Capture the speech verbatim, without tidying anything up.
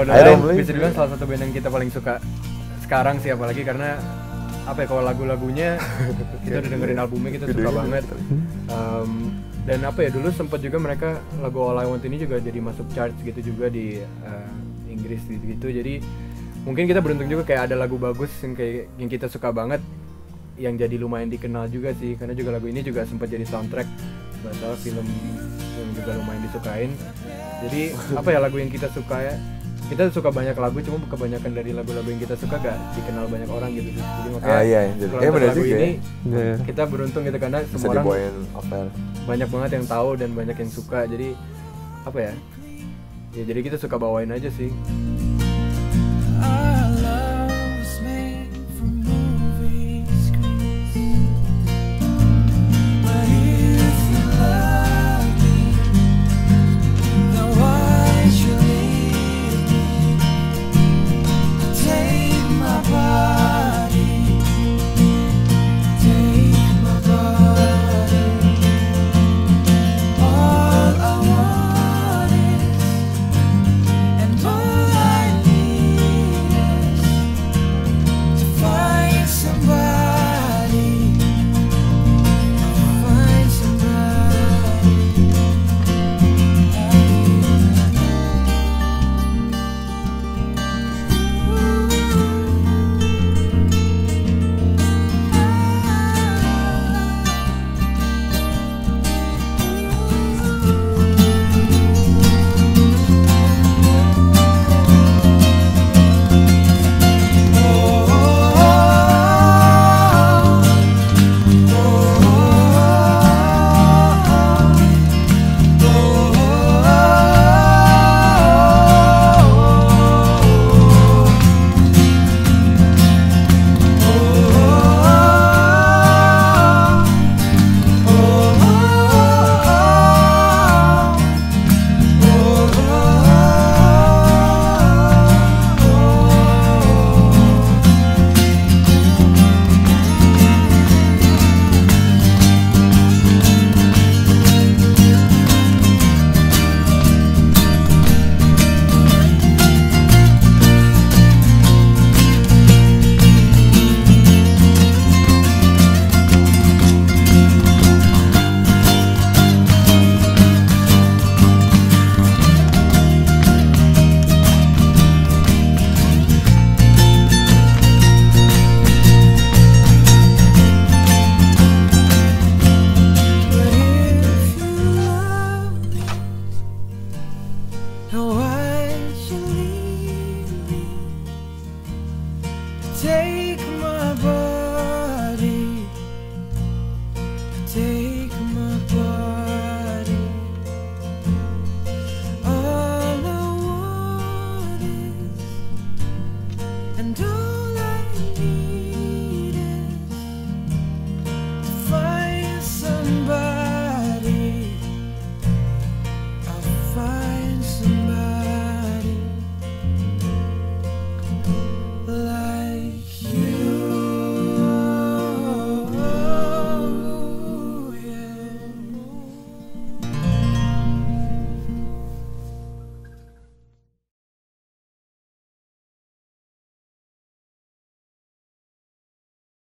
Kodaline bisa dibilang salah satu band yang kita paling suka sekarang sih, apalagi karena apa ya, kalau lagu-lagunya kita udah dengerin albumnya kita suka banget. Um, dan apa ya, dulu sempat juga mereka lagu All I Want ini juga jadi masuk charts gitu juga di uh, Inggris gitu-gitu. Jadi mungkin kita beruntung juga kayak ada lagu bagus yang kayak yang kita suka banget yang jadi lumayan dikenal juga sih, karena juga lagu ini juga sempat jadi soundtrack nggak salah film yang juga lumayan disukain. Jadi apa ya, lagu yang kita suka ya, kita suka banyak lagu, cuma kebanyakan dari lagu-lagu yang kita suka gak dikenal banyak orang gitu. Jadi makanya ah, iya, iya. kalau eh, lagu juga, ini ya. kita beruntung gitu karena bisa semua orang apel. banyak banget yang tahu dan banyak yang suka. Jadi apa ya, ya jadi kita suka bawain aja sih. Take my body, take my body. All I want is, and all